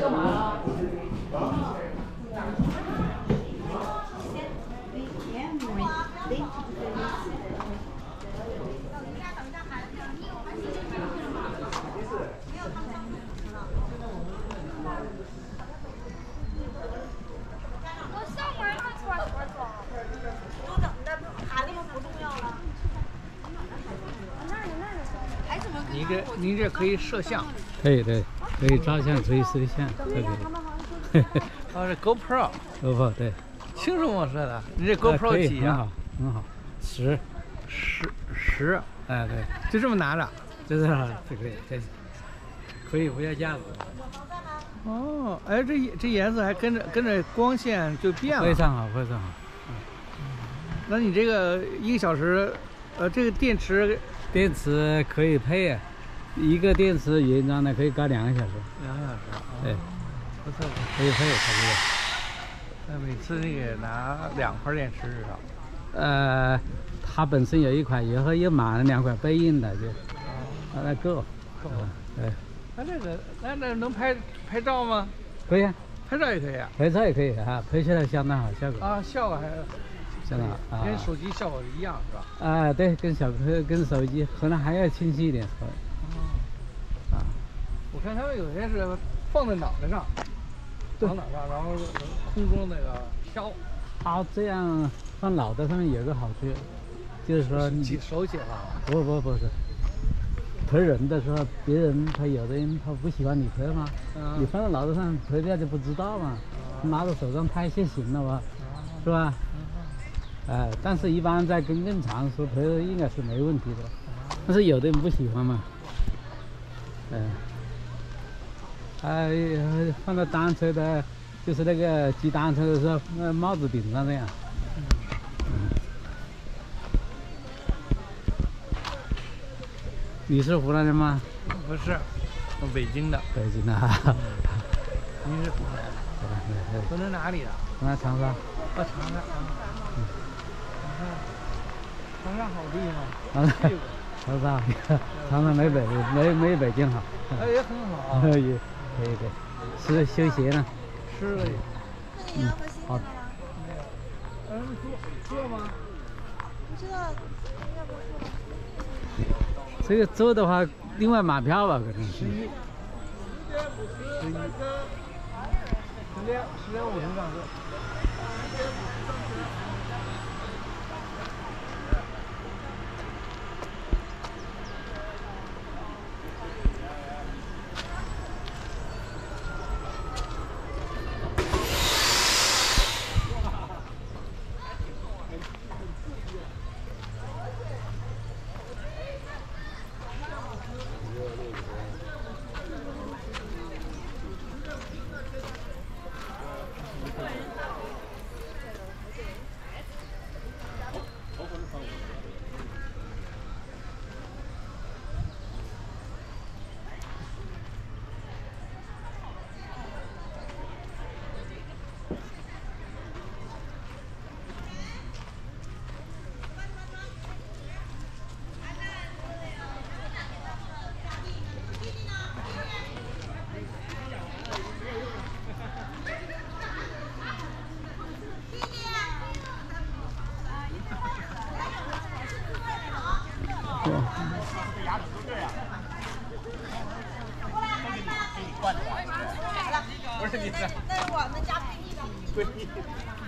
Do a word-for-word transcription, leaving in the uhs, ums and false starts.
你这你这可以摄像， 可以对，可以照相，可以摄像，都可以。 哦，这 GoPro， GoPro 对， 轻松模式的，你这 GoPro 几很好啊？ 很好，十十十， 哎对， 就这么拿着， 就是这可以，可以，可以不要架子。 哦，哎，这这颜色还跟着跟着光线就变了， 非常好，非常好。 嗯，那你这个一个小时，呃，这个电池。 电池可以配啊，一个电池原装的可以搞两个小时。 两个小时， 对， 不错， 可以配，差不多。 那每次你给拿两块电池至少。 呃，它本身有一块，以后又买了两块备用的，就那够。 够。 对。 那这个，那那能拍拍照吗？ 可以啊， 拍照也可以啊。 拍照也可以啊，拍起来相当好，效果。 啊，效果还。 真的啊， 跟手机效果一样是吧？ 啊，对，跟小跟手机可能还要清晰一点。哦。啊， 我看他们有些是放在脑袋上，放脑袋上，然后空中那个飘。 它这样放脑袋上面有个好处，就是说你手写了。 不不不是，拍人的时候，别人他有的人他不喜欢你拍嘛，嗯、你放在脑袋上拍掉就不知道嘛，嗯、拿到手上拍就行了嘛，嗯、是吧？ 呃，但是一般在公共场所拍应该是没问题的，但是有的人不喜欢嘛，嗯、呃，呃，放到单车的，就是那个骑单车的时候，那帽子顶上这样。嗯。你是湖南人吗？ 不是，我北京的。 北京的。 您是湖南？湖南哪里的？ 湖南长沙。 哦，长沙。嗯。 长沙好地方， 长沙，长沙，长沙没北没没北京好。 哎，也很好， 也可以可以，是休闲呢。 吃了也。 嗯，好。 没有。嗯，坐坐吗？ 不知道，要不坐。 这个坐的话，另外买票吧，可能是。十一。 十一。十点十点五十上车。 不是你的，那是我们家闺蜜的。闺蜜。